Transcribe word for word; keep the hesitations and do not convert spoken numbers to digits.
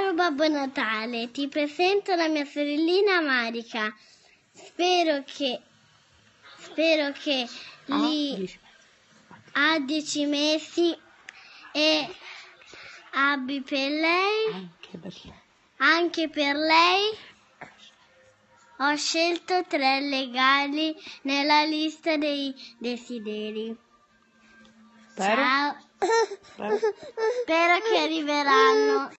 Caro Babbo Natale, ti presento la mia sorellina Marica. Spero che, spero che lì ha dieci mesi e abbi per lei, Anche per lei. anche per lei, ho scelto tre regali nella lista dei desideri. Spero. Ciao. Spero. Spero che arriveranno.